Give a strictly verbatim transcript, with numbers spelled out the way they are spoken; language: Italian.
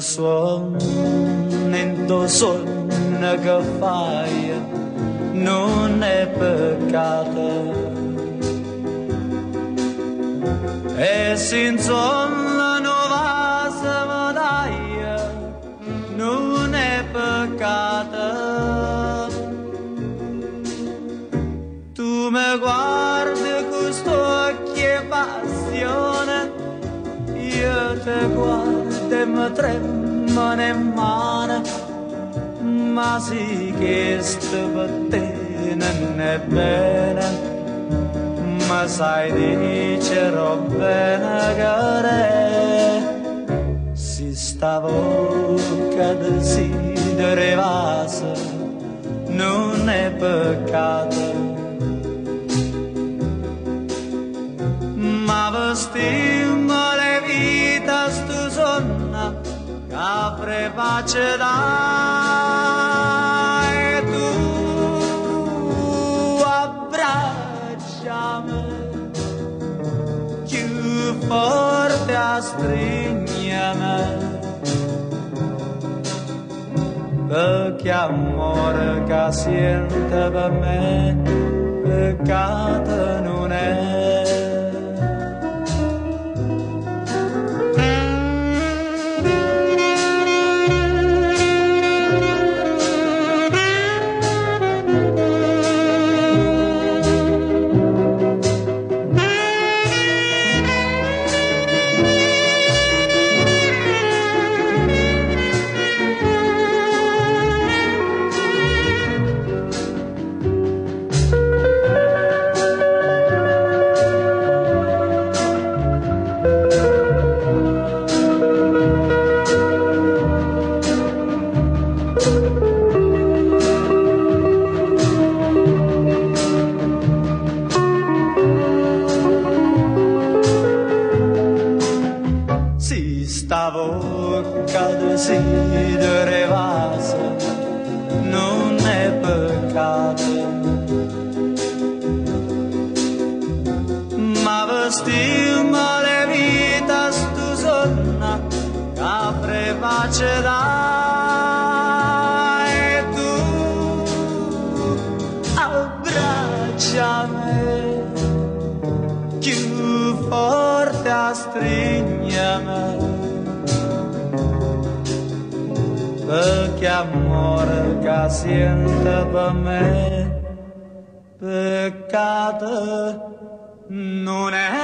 suono in tuo sonno che fai non è peccato e senza la nuova medaglia non è peccato. Tu mi guardi con sto occhio passione, io te guardo e mi tremano in mano, ma sì che sto per te non è bene, ma sai dicerò bene che si stava che desideravasse non è peccato. Ma vestimmo le vita stu sonna che pace dai tu abbracciami più forte a stringermi perché amore che sente per me peccato non è. Stavo che desideravasse non è peccato, ma vestimmo le vita stu sonna che pace dai tu abbracciami più forte a stringermi perché amore che sente per me peccato non è.